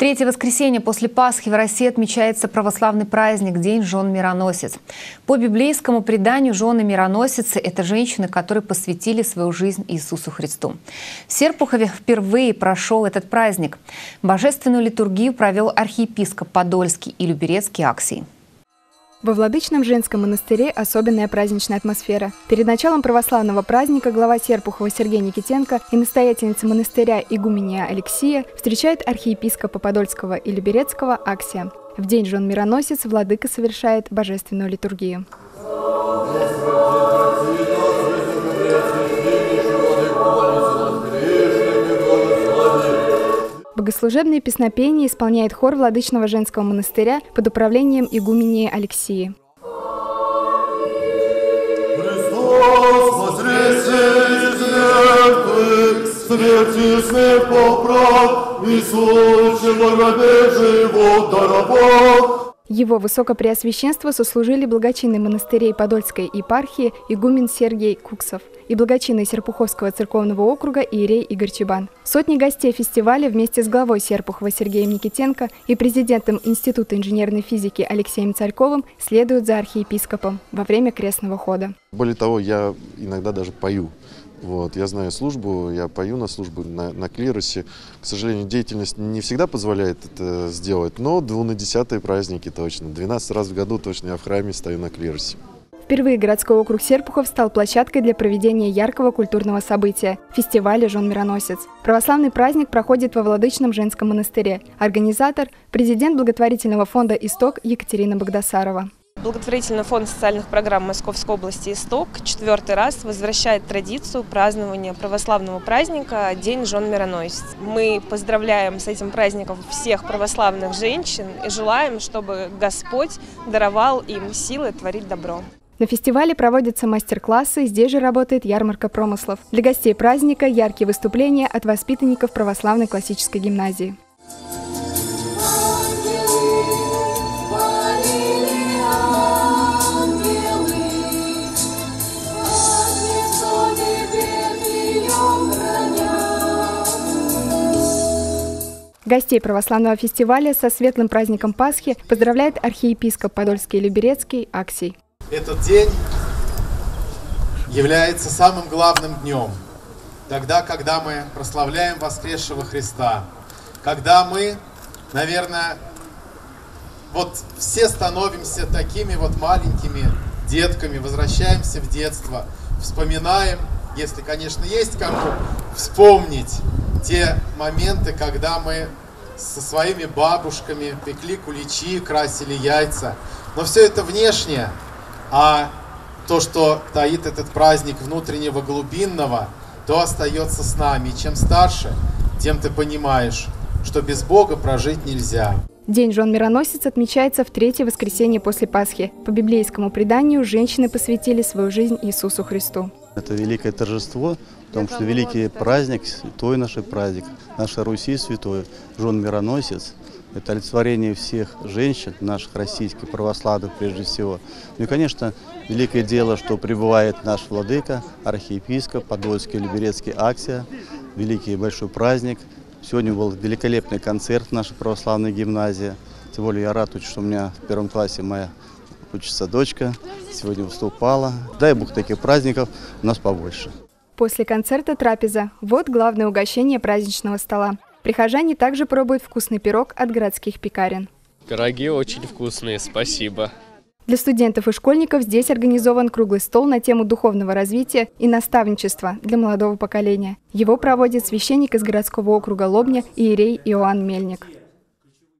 Третье воскресенье после Пасхи в России отмечается православный праздник – День жен-мироносец. По библейскому преданию жены-мироносицы – это женщины, которые посвятили свою жизнь Иисусу Христу. В Серпухове впервые прошел этот праздник. Божественную литургию провел архиепископ Подольский и Люберецкий Аксий. Во Владычном женском монастыре особенная праздничная атмосфера. Перед началом православного праздника глава Серпухова Сергей Никитенко и настоятельница монастыря игуменья Алексия встречают архиепископа Подольского и Люберецкого Аксия. В день жен-мироносец владыка совершает божественную литургию. Богослужебные песнопения исполняет хор Владычного женского монастыря под управлением игуменьи Алексии. Христос воскресе из мертвых, смерти смерть поправ, Иисус человек живот даровал. Его высокопреосвященство сослужили благочинный монастырей Подольской епархии игумен Сергей Куксов и благочинный Серпуховского церковного округа иерей Игорь Чебан. Сотни гостей фестиваля вместе с главой Серпухова Сергеем Никитенко и президентом Института инженерной физики Алексеем Царьковым следуют за архиепископом во время крестного хода. Более того, я иногда даже пою. Я знаю службу, я пою на службу на клиросе. К сожалению, деятельность не всегда позволяет это сделать, но 2/10 праздники точно. 12 раз в году точно я в храме стою на клиросе. Впервые городской округ Серпухов стал площадкой для проведения яркого культурного события – фестиваля «Жен-мироносец». Православный праздник проходит во Владычном женском монастыре. Организатор – президент благотворительного фонда «Исток» Екатерина Богдасарова. Благотворительный фонд социальных программ Московской области «Исток» 4-й раз возвращает традицию празднования православного праздника День жен-мироносец. Мы поздравляем с этим праздником всех православных женщин и желаем, чтобы Господь даровал им силы творить добро. На фестивале проводятся мастер-классы, здесь же работает ярмарка промыслов. Для гостей праздника яркие выступления от воспитанников православной классической гимназии. Гостей православного фестиваля со светлым праздником Пасхи поздравляет архиепископ Подольский и Люберецкий Аксий. Этот день является самым главным днем, тогда, когда мы прославляем воскресшего Христа, когда мы, наверное, все становимся такими маленькими детками, возвращаемся в детство, вспоминаем, если, конечно, есть кому вспомнить те моменты, когда мы со своими бабушками пекли куличи, красили яйца. Но все это внешнее, а то, что таит этот праздник внутреннего, глубинного, то остается с нами. И чем старше, тем ты понимаешь, что без Бога прожить нельзя. День жен-мироносец отмечается в третье воскресенье после Пасхи. По библейскому преданию женщины посвятили свою жизнь Иисусу Христу. Это великое торжество, потому что великий праздник, святой наш праздник, наша Руси святой, жен-мироносец. Это олицетворение всех женщин, наших российских православных прежде всего. Ну и, конечно, великое дело, что пребывает наш владыка, архиепископ Подольский и Люберецкий Аксия. Великий большой праздник. Сегодня был великолепный концерт в нашей православной гимназии. Тем более я рад, что у меня в 1 классе моя учится дочка. Сегодня выступала. Дай Бог таких праздников у нас побольше. После концерта трапеза. Вот главное угощение праздничного стола. Прихожане также пробуют вкусный пирог от городских пекарен. Пироги очень вкусные, спасибо. Для студентов и школьников здесь организован круглый стол на тему духовного развития и наставничества для молодого поколения. Его проводит священник из городского округа Лобня иерей Иоанн Мельник.